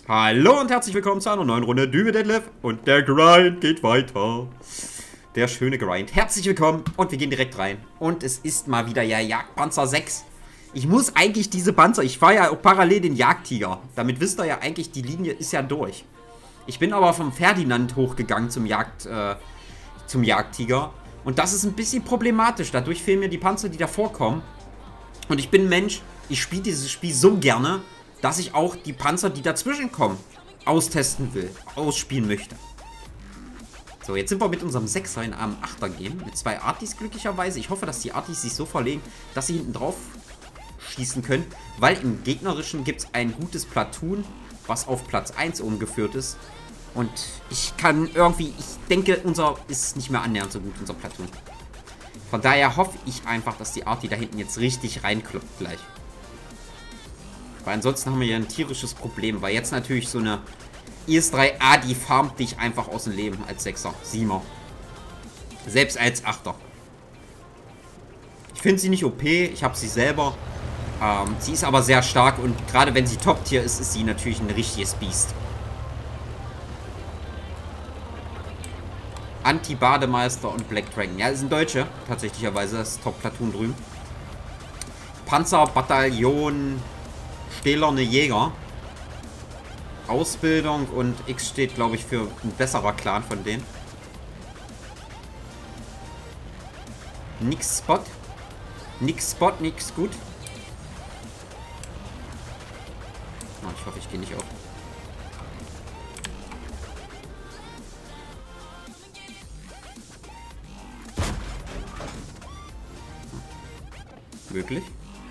Hallo und herzlich willkommen zu einer neuen Runde Dübe Deadlift und der Grind geht weiter. Der schöne Grind. Herzlich willkommen und wir gehen direkt rein. Und es ist mal wieder ja Jagdpanzer 6. Ich muss eigentlich diese Panzer, ich fahre ja auch parallel den Jagdtiger. Damit wisst ihr ja eigentlich, die Linie ist ja durch. Ich bin aber vom Ferdinand hochgegangen zum Jagdtiger. Und das ist ein bisschen problematisch. Dadurch fehlen mir die Panzer, die davor kommen. Und ich bin ein Mensch, ich spiele dieses Spiel so gerne, dass ich auch die Panzer, die dazwischen kommen, austesten will, ausspielen möchte. So, jetzt sind wir mit unserem 6er in einem 8er gehen, mit zwei Artis glücklicherweise. Ich hoffe, dass die Artis sich so verlegen, dass sie hinten drauf schießen können, weil im Gegnerischen gibt es ein gutes Platoon, was auf Platz 1 umgeführt ist. Und ich kann irgendwie, ich denke, unser ist nicht mehr annähernd so gut, unser Platoon. Von daher hoffe ich einfach, dass die Arti da hinten jetzt richtig reinkloppt gleich. Weil ansonsten haben wir ja ein tierisches Problem. Weil jetzt natürlich so eine IS-3A, die farmt dich einfach aus dem Leben als 6er, 7er. Selbst als 8er. Ich finde sie nicht OP, ich habe sie selber. Sie ist aber sehr stark und gerade wenn sie Top-Tier ist, ist sie natürlich ein richtiges Biest. Anti-Bademeister und Black Dragon. Ja, das sind Deutsche, tatsächlicherweise. Das ist Top-Platoon drüben. Panzerbataillon Stählerne Jäger. Ausbildung und X steht, glaube ich, für ein besserer Clan von denen. Nix Spot. Nix Spot, nix gut. Oh, ich hoffe, ich gehe nicht auf. Möglich.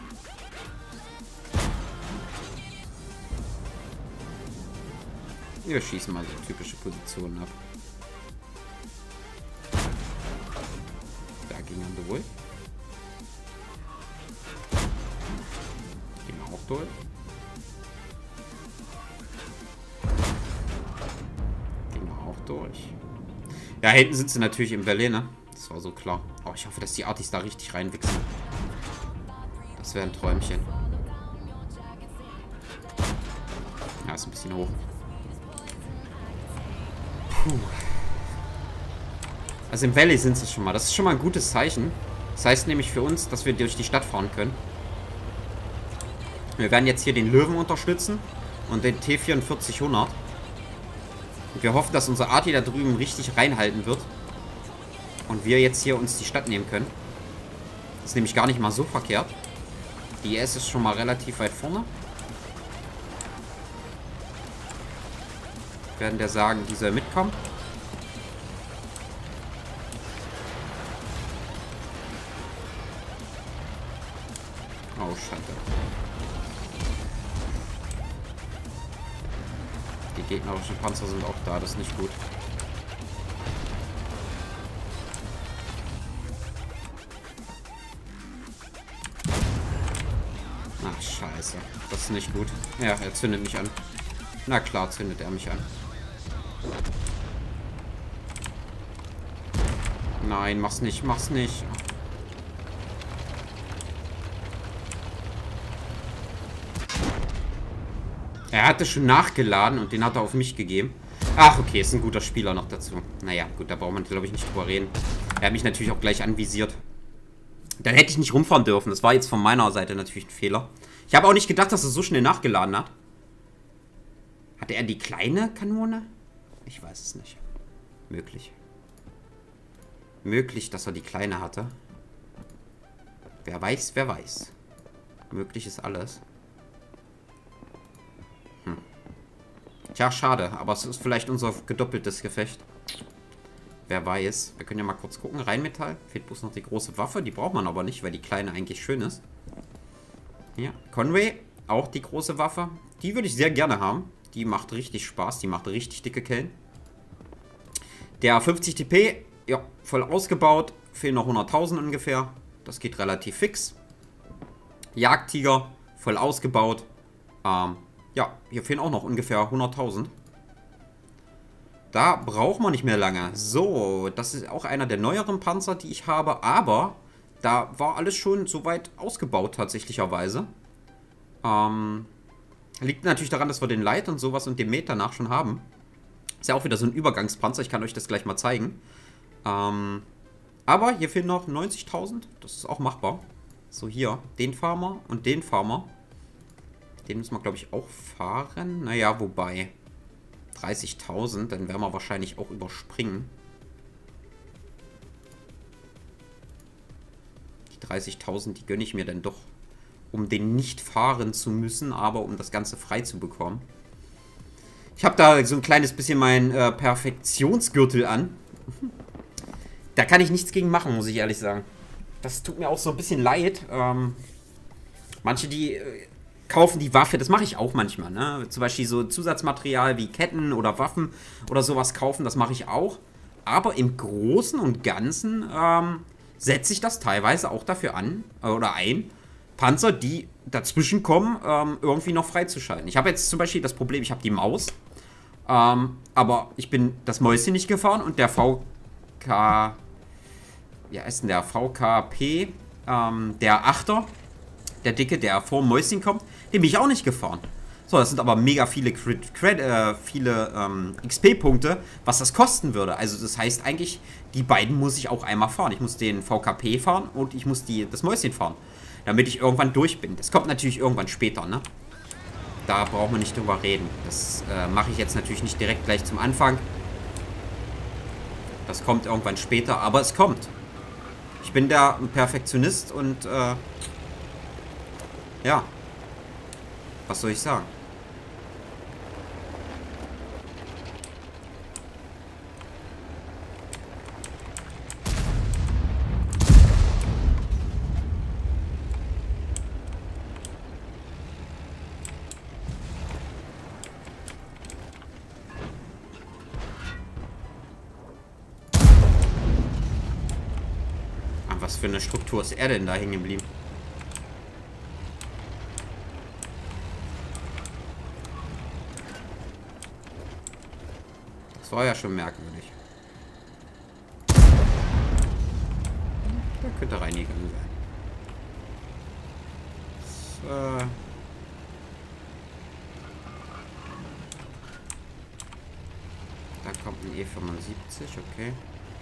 Wir schießen mal so typische Positionen ab. Da ging er durch. Gehen wir auch durch. Gehen wir auch durch. Ja, hinten sind sie natürlich im Berlin, ne? Das war so klar. Oh, ich hoffe, dass die Artis da richtig reinwichsen. Das wäre ein Träumchen. Ja, ist ein bisschen hoch. Puh. Also im Valley sind sie schon mal. Das ist schon mal ein gutes Zeichen. Das heißt nämlich für uns, dass wir durch die Stadt fahren können. Wir werden jetzt hier den Löwen unterstützen und den T4400. Und wir hoffen, dass unser Arti da drüben richtig reinhalten wird. Und wir jetzt hier uns die Stadt nehmen können. Das ist nämlich gar nicht mal so verkehrt. Die IS ist schon mal relativ weit vorne. Werden der sagen, die soll mitkommen. Oh, Schande. Die gegnerischen Panzer sind auch da, das ist nicht gut. Ach, scheiße. Das ist nicht gut. Ja, er zündet mich an. Na klar, zündet er mich an. Nein, mach's nicht, mach's nicht. Er hatte schon nachgeladen und den hat er auf mich gegeben. Ach, okay, ist ein guter Spieler noch dazu. Naja, gut, da braucht man, glaube ich, nicht drüber reden. Er hat mich natürlich auch gleich anvisiert. Dann hätte ich nicht rumfahren dürfen. Das war jetzt von meiner Seite natürlich ein Fehler. Ich habe auch nicht gedacht, dass er so schnell nachgeladen hat. Hatte er die kleine Kanone? Ich weiß es nicht. Möglich. Möglich, dass er die kleine hatte. Wer weiß, wer weiß. Möglich ist alles. Tja, schade. Aber es ist vielleicht unser gedoppeltes Gefecht. Wer weiß. Wir können ja mal kurz gucken. Rheinmetall. Fehlt bloß noch die große Waffe. Die braucht man aber nicht, weil die kleine eigentlich schön ist. Ja. Conway. Auch die große Waffe. Die würde ich sehr gerne haben. Die macht richtig Spaß. Die macht richtig dicke Kellen. Der 50 TP. Ja, voll ausgebaut. Fehlen noch 100.000 ungefähr. Das geht relativ fix. Jagdtiger. Voll ausgebaut. Ja, hier fehlen auch noch ungefähr 100.000. Da braucht man nicht mehr lange. So, das ist auch einer der neueren Panzer, die ich habe. Aber da war alles schon soweit ausgebaut tatsächlicherweise. Liegt natürlich daran, dass wir den Light und sowas und den Met danach schon haben. Ist ja auch wieder so ein Übergangspanzer. Ich kann euch das gleich mal zeigen. Aber hier fehlen noch 90.000. Das ist auch machbar. So, hier. Den Farmer und den Farmer. Den müssen wir, glaube ich, auch fahren. Naja, wobei. 30.000. Dann werden wir wahrscheinlich auch überspringen. Die 30.000, die gönne ich mir dann doch. Um den nicht fahren zu müssen, aber um das Ganze frei zu bekommen. Ich habe da so ein kleines bisschen meinen Perfektionsgürtel an. Da kann ich nichts gegen machen, muss ich ehrlich sagen. Das tut mir auch so ein bisschen leid. Manche, die kaufen die Waffe, das mache ich auch manchmal, ne? Zum Beispiel so Zusatzmaterial wie Ketten oder Waffen oder sowas kaufen, das mache ich auch. Aber im Großen und Ganzen setze ich das teilweise auch dafür an oder ein, Panzer, die dazwischen kommen, irgendwie noch freizuschalten. Ich habe jetzt zum Beispiel das Problem, ich habe die Maus, aber ich bin das Mäuschen nicht gefahren und der VK... Ja, ist denn der VKP, der Achter, der Dicke, der vor dem Mäuschen kommt, den bin ich auch nicht gefahren. So, das sind aber mega viele XP-Punkte, was das kosten würde. Also das heißt eigentlich, die beiden muss ich auch einmal fahren. Ich muss den VKP fahren und ich muss das Mäuschen fahren, damit ich irgendwann durch bin. Das kommt natürlich irgendwann später, ne? Da brauchen wir nicht drüber reden. Das mache ich jetzt natürlich nicht direkt gleich zum Anfang. Das kommt irgendwann später, aber es kommt. Ich bin da ein Perfektionist und ja, was soll ich sagen? Was für eine Struktur ist er denn da hängen geblieben? Das war ja schon merkwürdig. Da könnte reingegangen sein. So. Da kommt ein E75, okay.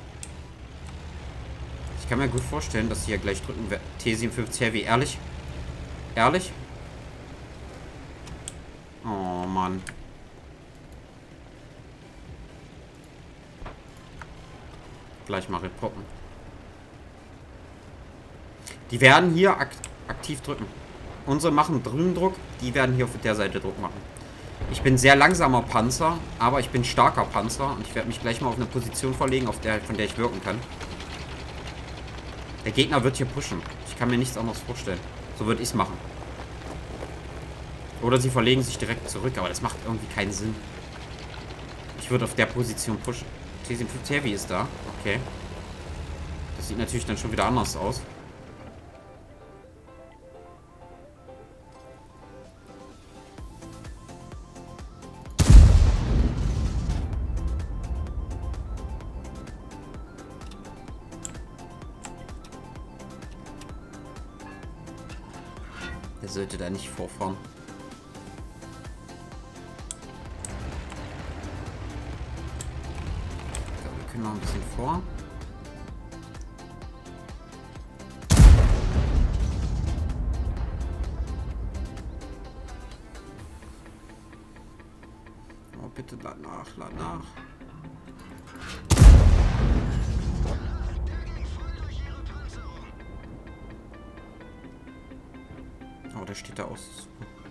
Ich kann mir gut vorstellen, dass sie ja gleich drücken. T57 Heavy, ehrlich? Ehrlich? Oh, Mann. Gleich mal repoppen. Die werden hier aktiv drücken. Unsere machen drüben Druck, die werden hier auf der Seite Druck machen. Ich bin sehr langsamer Panzer, aber ich bin starker Panzer und ich werde mich gleich mal auf eine Position verlegen, von der ich wirken kann. Der Gegner wird hier pushen. Ich kann mir nichts anderes vorstellen. So würde ich es machen. Oder sie verlegen sich direkt zurück, aber das macht irgendwie keinen Sinn. Ich würde auf der Position pushen. T57 Heavy ist da. Okay. Das sieht natürlich dann schon wieder anders aus. Der sollte da nicht vorfahren. So, wir können noch ein bisschen vor. Oh, bitte lad nach, lad nach. Oh, der steht da aus.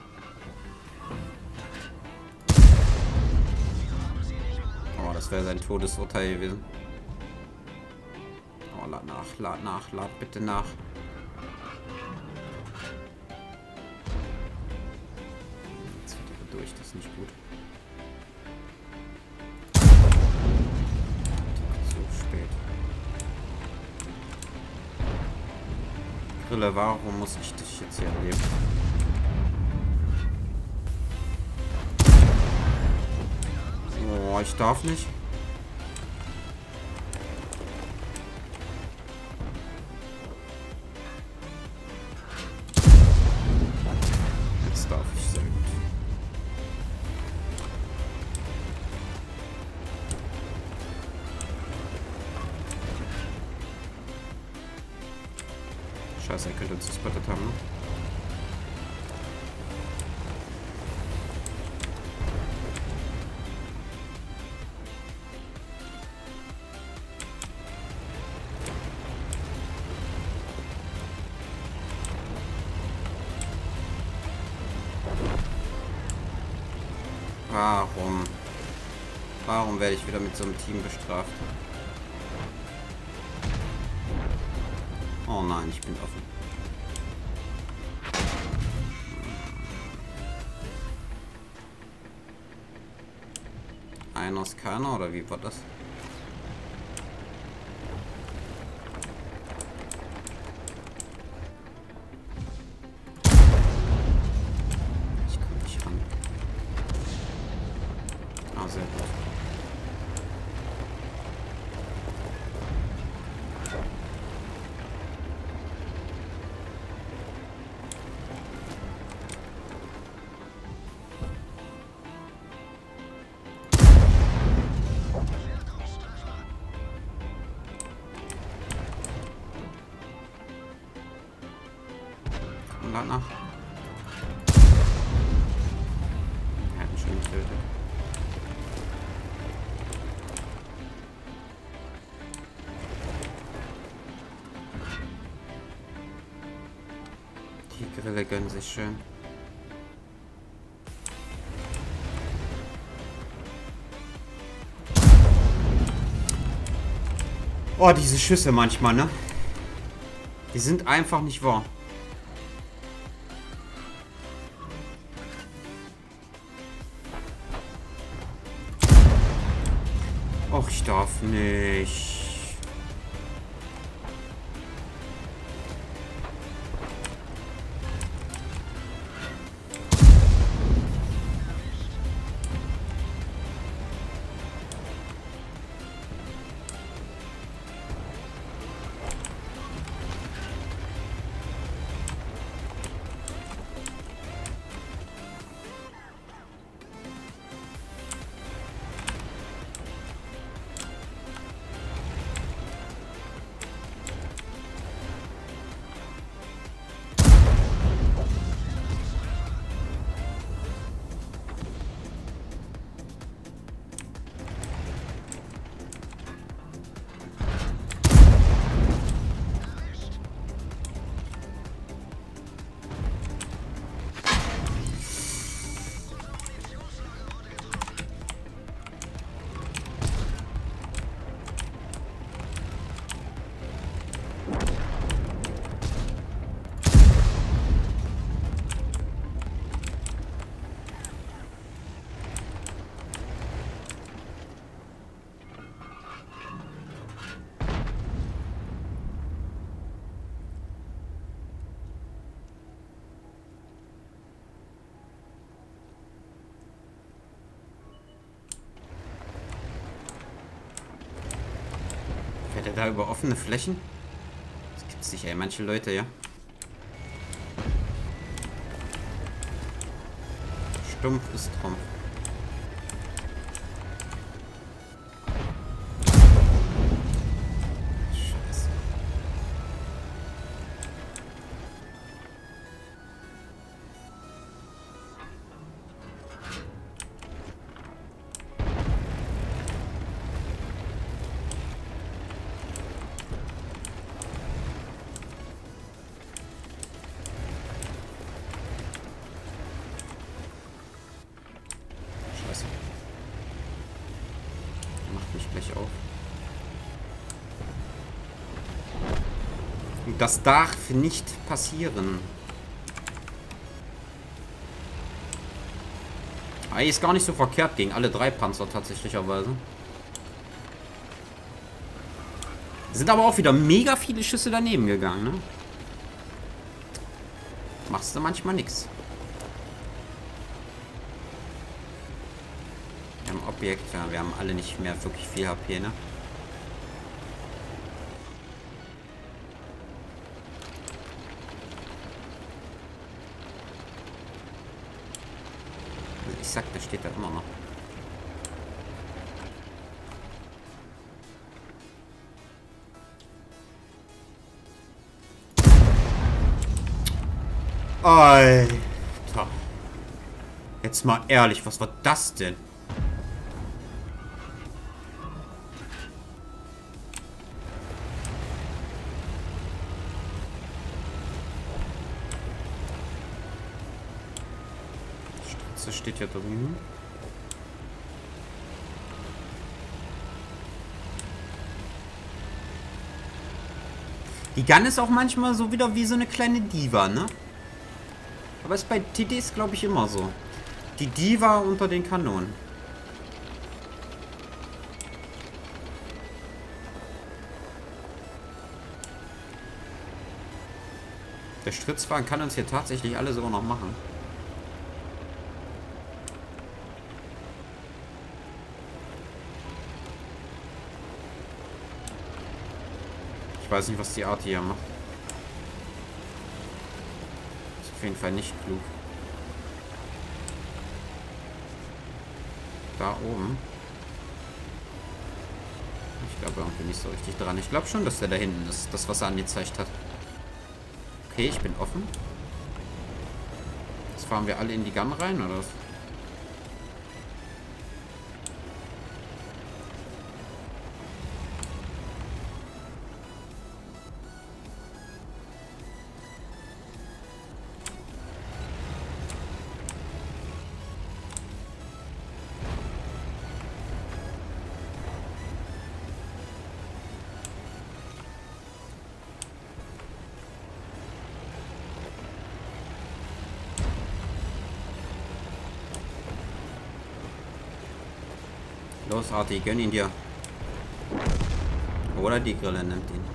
Oh, das wäre sein Todesurteil gewesen. Oh, lad nach, lad nach, lad bitte nach. Jetzt wird er durch, das ist nicht gut. Zu spät. Grille, warum muss ich dich jetzt hier erleben? Oh, ich darf nicht. Jetzt darf ich, sehr gut. Scheiße, er könnte uns gespottet haben, ne? Warum? Warum werde ich wieder mit so einem Team bestraft? Oh nein, ich bin offen. Einer ist keiner, oder wie war das? Ich komme nicht ran. Ah, sehr gut. Und danach. Er hat ihn schön getötet. Die Grille gönnen sich schön. Oh, diese Schüsse manchmal, ne? Die sind einfach nicht wahr. Och, ich darf nicht. Fährt er da über offene Flächen? Das gibt's nicht, ey. Manche Leute, ja. Stumpf ist Trumpf. Scheiße. Scheiße. Der macht mich gleich auf. Und das darf nicht passieren. Ist gar nicht so verkehrt gegen alle drei Panzer tatsächlicherweise. Sind aber auch wieder mega viele Schüsse daneben gegangen, ne? Machst du manchmal nichts. Wir haben Objekt, ja, wir haben alle nicht mehr wirklich viel HP, ne? Ich sag, der steht da immer noch. Alter. Jetzt mal ehrlich, was war das denn? Das steht ja drüben. Die Gun ist auch manchmal so wieder wie so eine kleine Diva, ne? Aber ist bei TDs, glaube ich, immer so. Die Diva unter den Kanonen. Der Stritzwagen kann uns hier tatsächlich alle sogar noch machen. Ich weiß nicht, was die Art hier macht. Ist auf jeden Fall nicht klug. Da oben. Ich glaube irgendwie nicht so richtig dran. Ich glaube schon, dass der da hinten ist. Das, was er angezeigt hat. Okay, ich bin offen. Jetzt fahren wir alle in die Gun rein, oder was? Los, Arti, gönn ihn dir. Oder die Grille nimmt ihn.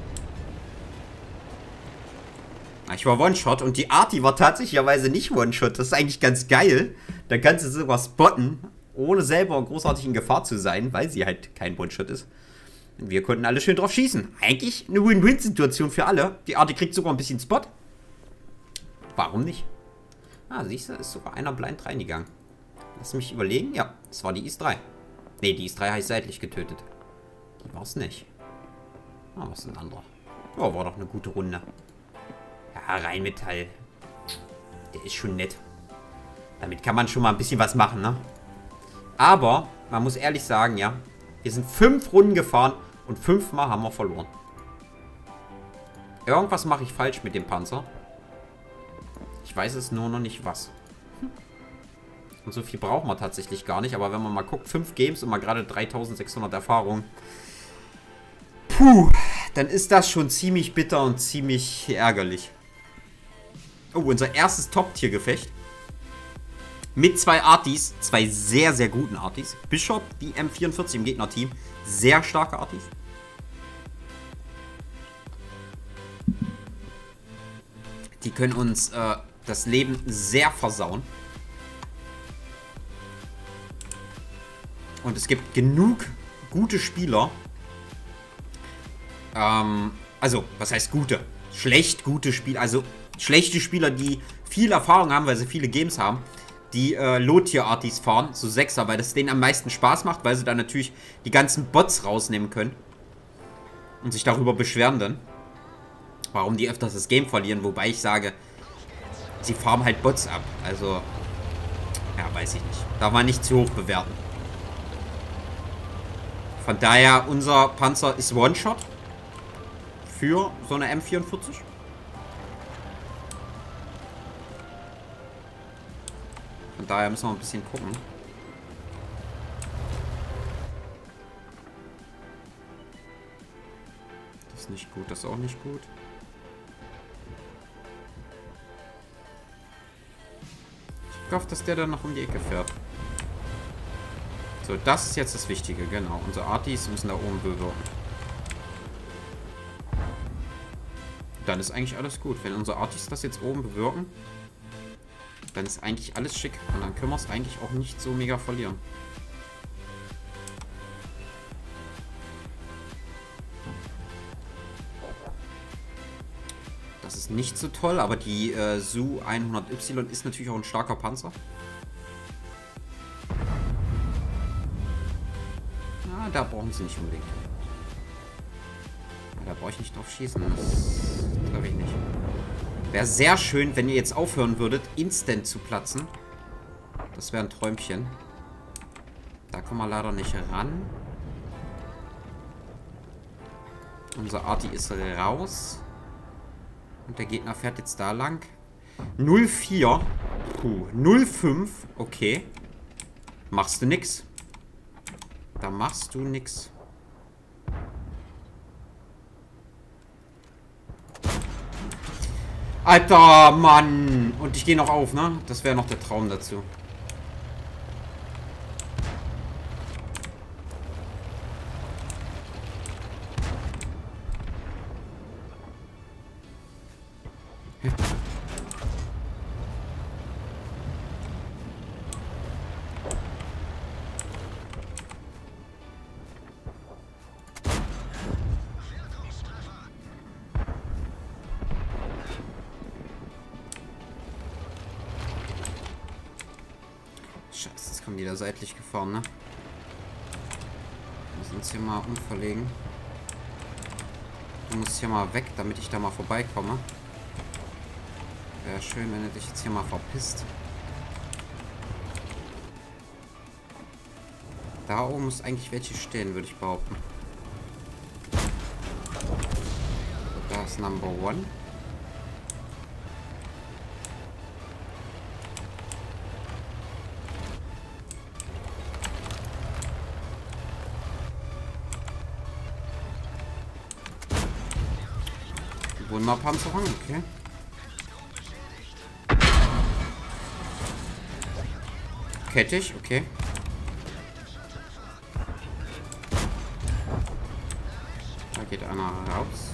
Ich war One-Shot und die Arti war tatsächlicherweise nicht One-Shot. Das ist eigentlich ganz geil. Da kannst du sogar spotten, ohne selber großartig in Gefahr zu sein, weil sie halt kein One-Shot ist. Und wir konnten alle schön drauf schießen. Eigentlich eine Win-Win-Situation für alle. Die Arti kriegt sogar ein bisschen Spot. Warum nicht? Ah, siehst du, ist sogar einer blind reingegangen. Lass mich überlegen. Ja, das war die IS-3. Ne, die IS-3 habe ich seitlich getötet. Die war es nicht. Ah, was ein anderer. Ja, war doch eine gute Runde. Ja, Rheinmetall. Der ist schon nett. Damit kann man schon mal ein bisschen was machen, ne? Aber, man muss ehrlich sagen, ja. Wir sind 5 Runden gefahren und 5-mal haben wir verloren. Irgendwas mache ich falsch mit dem Panzer. Ich weiß es nur noch nicht, was. Und so viel braucht man tatsächlich gar nicht. Aber wenn man mal guckt, 5 Games und mal gerade 3600 Erfahrung. Puh, dann ist das schon ziemlich bitter und ziemlich ärgerlich. Oh, unser erstes Top-Tier-Gefecht. Mit 2 Artis. 2 sehr, sehr guten Artis. Bishop, die M44 im Gegnerteam. Sehr starke Artis. Die können uns das Leben sehr versauen. Und es gibt genug gute Spieler. Also, was heißt gute? Schlecht gute Spieler. Also, schlechte Spieler, die viel Erfahrung haben, weil sie viele Games haben. Die Low-Tier-Artis fahren, so 6er, weil das denen am meisten Spaß macht, weil sie dann natürlich die ganzen Bots rausnehmen können. Und sich darüber beschweren dann. Warum die öfters das Game verlieren, wobei ich sage, sie farmen halt Bots ab. Also, ja, weiß ich nicht. Darf man nicht zu hoch bewerten. Von daher, unser Panzer ist One-Shot für so eine M44. Von daher müssen wir ein bisschen gucken. Das ist nicht gut, das ist auch nicht gut. Ich hoffe, dass der dann noch um die Ecke fährt. So, das ist jetzt das Wichtige, genau. Unsere Artis müssen da oben bewirken. Dann ist eigentlich alles gut. Wenn unsere Artis das jetzt oben bewirken, dann ist eigentlich alles schick. Und dann können wir es eigentlich auch nicht so mega verlieren. Das ist nicht so toll, aber die Su 100Y ist natürlich auch ein starker Panzer. Ja, da brauchen sie nicht unbedingt. Ja, da brauche ich nicht drauf schießen. Das treffe ich nicht. Wäre sehr schön, wenn ihr jetzt aufhören würdet, instant zu platzen. Das wäre ein Träumchen. Da kommen wir leider nicht ran. Unser Arti ist raus. Und der Gegner fährt jetzt da lang. 0,4. Puh, 0,5. Okay. Machst du nix. Da machst du nix. Alter, Mann. Und ich gehe noch auf, ne? Das wäre noch der Traum dazu. Scheiße, jetzt kommen die da seitlich gefahren, ne? Wir müssen uns hier mal umverlegen. Du musst hier mal weg, damit ich da mal vorbeikomme. Wäre schön, wenn du dich jetzt hier mal verpisst. Da oben muss eigentlich welche stehen, würde ich behaupten. Da ist Number One. Wunderpanzerung, okay. Kettig, okay. Da geht einer raus.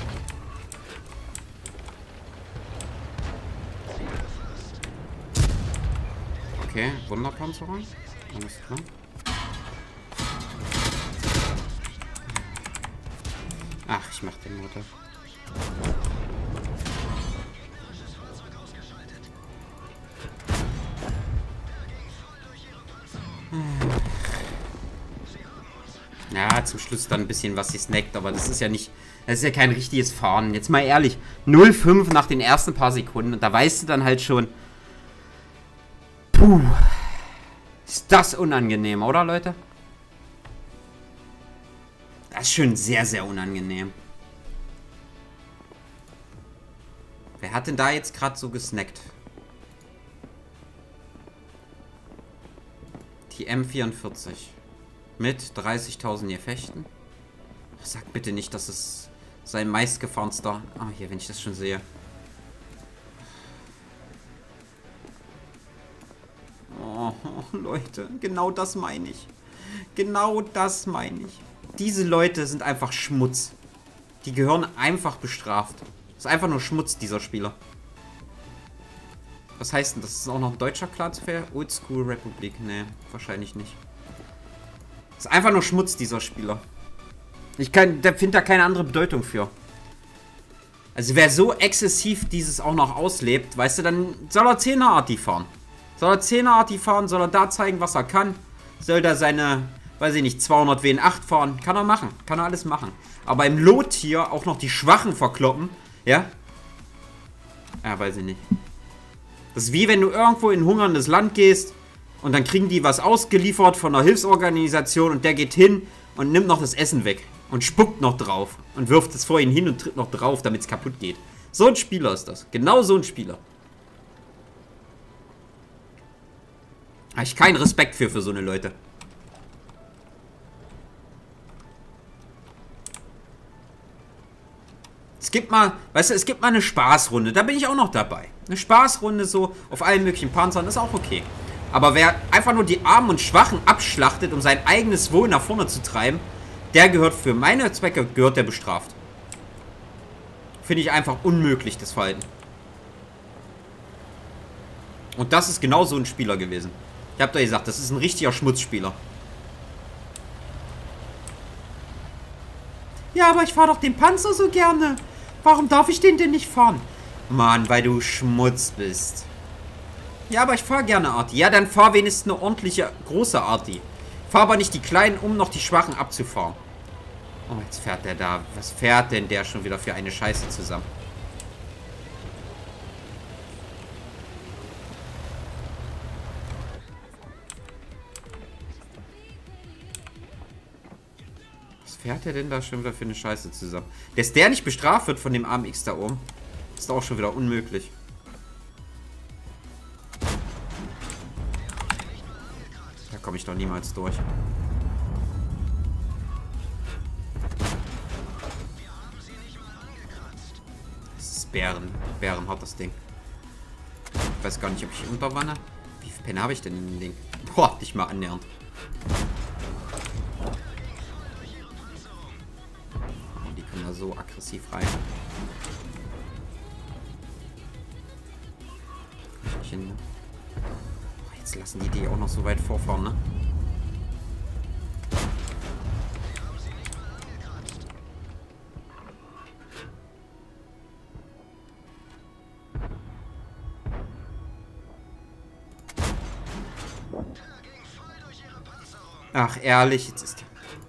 Okay, Wunderpanzerung. Alles klar. Ach, ich mach den Motor. Ja, zum Schluss dann ein bisschen was sie snackt, aber das ist ja nicht, das ist ja kein richtiges Fahren. Jetzt mal ehrlich, 0,5 nach den ersten paar Sekunden und da weißt du dann halt schon, puh, ist das unangenehm, oder Leute? Das ist schon sehr, sehr unangenehm. Wer hat denn da jetzt gerade so gesnackt? Die M44. Mit 30.000 Gefechten. Oh, sag bitte nicht, dass es sein meistgefahrenster... Ah, hier, wenn ich das schon sehe. Oh, Leute, genau das meine ich. Genau das meine ich. Diese Leute sind einfach Schmutz. Die gehören einfach bestraft. Das ist einfach nur Schmutz, dieser Spieler. Was heißt denn das? Ist auch noch ein deutscher Clansfair? Oldschool Republic? Nee, wahrscheinlich nicht. Das ist einfach nur Schmutz, dieser Spieler. Ich finde da keine andere Bedeutung für. Also wer so exzessiv dieses auch noch auslebt, weißt du, dann soll er 10er Arti fahren. Soll er 10er Arti fahren, soll er da zeigen, was er kann. Soll er seine, weiß ich nicht, 200 WN8 fahren. Kann er machen. Kann er alles machen. Aber im Low-Tier auch noch die Schwachen verkloppen. Ja? Ja, weiß ich nicht. Das ist wie wenn du irgendwo in ein hungerndes Land gehst und dann kriegen die was ausgeliefert von einer Hilfsorganisation und der geht hin und nimmt noch das Essen weg und spuckt noch drauf und wirft es vor ihn hin und tritt noch drauf, damit es kaputt geht. So ein Spieler ist das. Genau so ein Spieler. Habe ich keinen Respekt für so eine Leute. Es gibt mal, weißt du, es gibt mal eine Spaßrunde. Da bin ich auch noch dabei. Eine Spaßrunde so auf allen möglichen Panzern ist auch okay. Aber wer einfach nur die Armen und Schwachen abschlachtet, um sein eigenes Wohl nach vorne zu treiben, der gehört für meine Zwecke, gehört der bestraft. Finde ich einfach unmöglich, das Verhalten. Und das ist genau so ein Spieler gewesen. Ich habe doch gesagt, das ist ein richtiger Schmutzspieler. Ja, aber ich fahre doch den Panzer so gerne. Warum darf ich den denn nicht fahren? Mann, weil du Schmutz bist. Ja, aber ich fahre gerne Arti. Ja, dann fahr wenigstens eine ordentliche, große Arti. Fahr aber nicht die Kleinen, um noch die Schwachen abzufahren. Oh, jetzt fährt der da. Was fährt denn der schon wieder für eine Scheiße zusammen? fährt er denn da schon wieder für eine Scheiße zusammen? Dass der nicht bestraft wird von dem AMX da oben, ist auch schon wieder unmöglich. Da komme ich doch niemals durch. Das ist Bärenhart, das Ding. Ich weiß gar nicht, ob ich unterwanne. Wie viel Pen habe ich denn in dem Ding? Boah, nicht mal annähernd. Oh, die können da so aggressiv rein. Kann ich nicht hin, ne? Oh, jetzt lassen die auch noch so weit vorfahren, ne? Ach, ehrlich, jetzt ist der...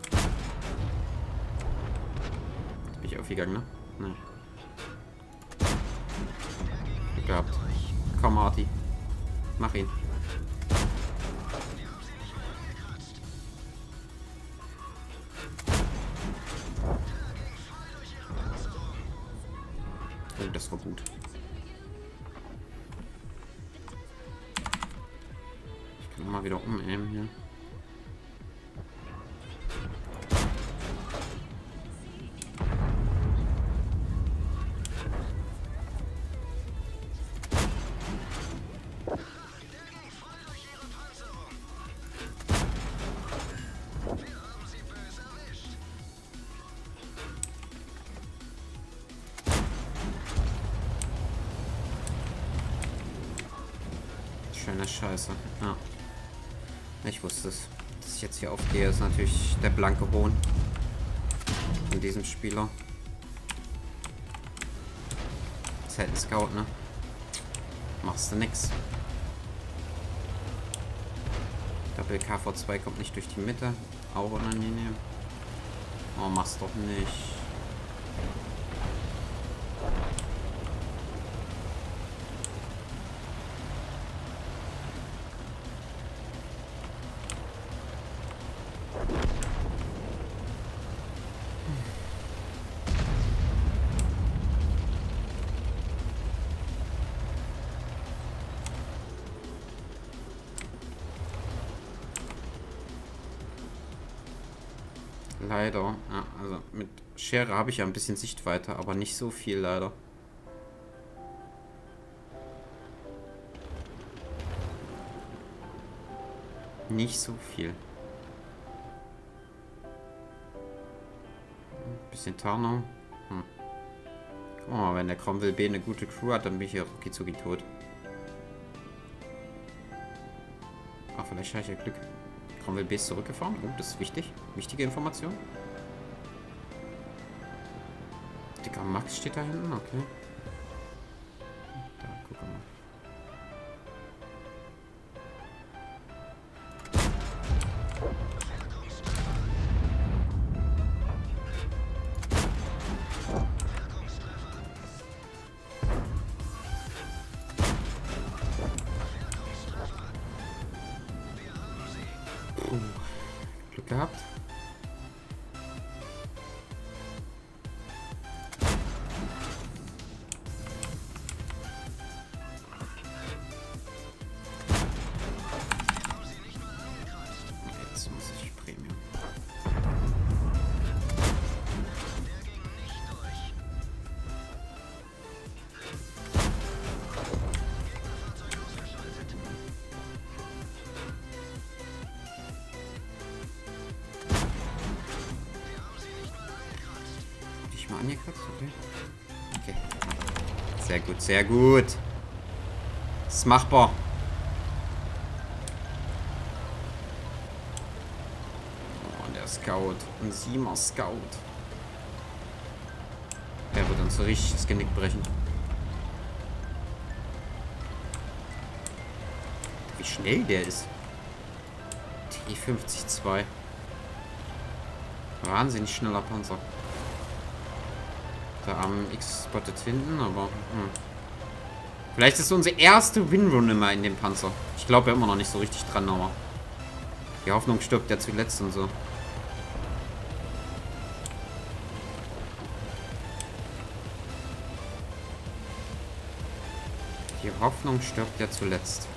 Bin ich aufgegangen, ne? Nein. Glück gehabt. Komm, Marty. Mach ihn. Oh, das war gut. Ich kann mal wieder umaimen hier. Schöne Scheiße. Ja. Ich wusste es. Dass ich jetzt hier aufgehe, ist natürlich der blanke Hohn von diesem Spieler. Das ist halt ein Scout, ne? Machst du nix. Doppel KV2 kommt nicht durch die Mitte. Auch unangenehm. Oh, mach's doch nicht. Leider. Ja, also mit Schere habe ich ja ein bisschen Sichtweite, aber nicht so viel leider. Nicht so viel. Ein bisschen Tarnung. Oh, wenn der Cromwell B eine gute Crew hat, dann bin ich hier rucki tot. Ach, vielleicht habe ich ja Glück. Cromwell B ist zurückgefahren. Oh, das ist wichtig. Wichtige Information. Dicker Max steht da hinten. Okay. Da, guck mal. Glück gehabt. Jetzt muss ich Premium. Mal angekratzt, okay. Okay. Sehr gut, sehr gut. Das ist machbar. Oh, der Scout. Ein 7er Scout. Der wird uns so richtig das Genick brechen. Wie schnell der ist. T-50-2. Wahnsinnig schneller Panzer. Der AMX spottet hinten, aber... Vielleicht ist es unsere erste Win-Runde mal in dem Panzer. Ich glaube ja immer noch nicht so richtig dran, aber... Die Hoffnung stirbt ja zuletzt und so. Hoffnung stirbt ja zuletzt.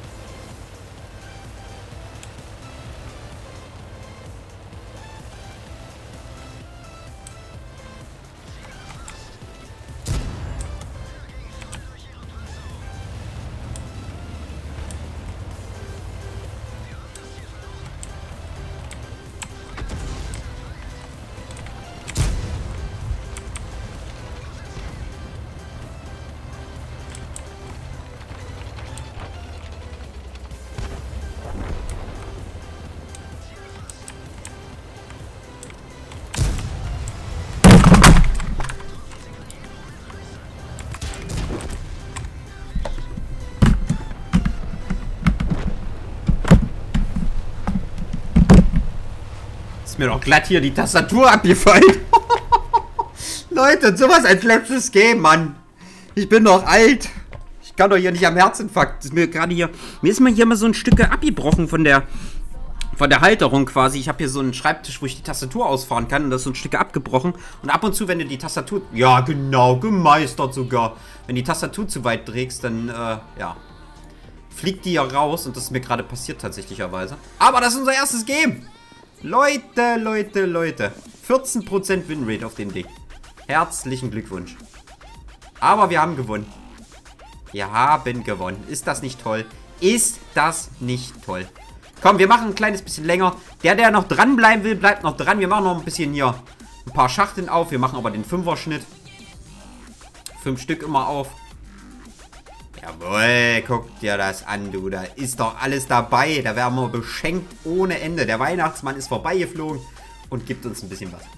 Mir doch glatt hier die Tastatur abgefallen. Leute, sowas als letztes Game, Mann. Ich bin doch alt. Ich kann doch hier nicht am Herzinfarkt. Das ist mir gerade hier. Mir ist mal hier mal so ein Stück abgebrochen von der Halterung quasi. Ich habe hier so einen Schreibtisch, wo ich die Tastatur ausfahren kann. Und das ist so ein Stück abgebrochen. Und ab und zu, wenn du die Tastatur. Ja, genau, gemeistert sogar. Wenn die Tastatur zu weit trägst, dann, ja. Fliegt die ja raus. Und das ist mir gerade passiert tatsächlicherweise. Aber das ist unser erstes Game. Leute, Leute, Leute. 14% Winrate auf dem Ding. Herzlichen Glückwunsch. Aber wir haben gewonnen. Wir haben gewonnen. Ist das nicht toll? Ist das nicht toll? Komm, wir machen ein kleines bisschen länger. Der noch dranbleiben will, bleibt noch dran. Wir machen noch ein bisschen hier ein paar Schachteln auf. Wir machen aber den 5er-Schnitt. 5 Stück immer auf. Jawohl, guck dir das an, du. Da ist doch alles dabei. Da werden wir beschenkt ohne Ende. Der Weihnachtsmann ist vorbeigeflogen und gibt uns ein bisschen was.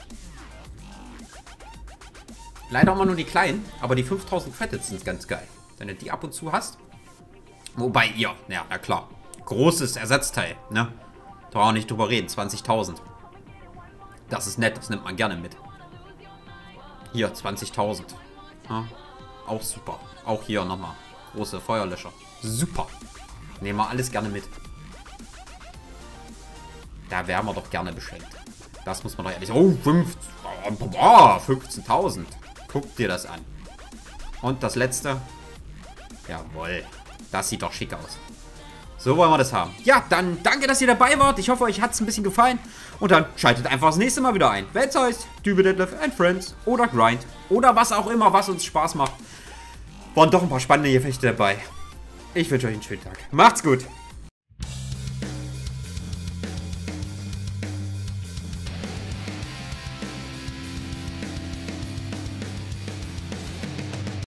Leider haben wir nur die kleinen, aber die 5000 Credits sind ganz geil. Wenn du die ab und zu hast. Wobei ihr, ja, na klar. Großes Ersatzteil, ne? Da brauchen wir nicht drüber reden. 20.000. Das ist nett, das nimmt man gerne mit. Hier, 20.000. Ja, auch super. Auch hier nochmal. Große Feuerlöscher. Super. Nehmen wir alles gerne mit. Da wären wir doch gerne beschenkt. Das muss man doch ehrlich sagen. Oh, 15.000. Guck dir das an. Und das letzte. Jawohl. Das sieht doch schick aus. So wollen wir das haben. Ja, dann danke, dass ihr dabei wart. Ich hoffe, euch hat es ein bisschen gefallen. Und dann schaltet einfach das nächste Mal wieder ein. Wenn es heißt, Dübel Detlef and Friends oder Grind oder was auch immer, was uns Spaß macht. Waren doch ein paar spannende Gefechte dabei. Ich wünsche euch einen schönen Tag. Macht's gut.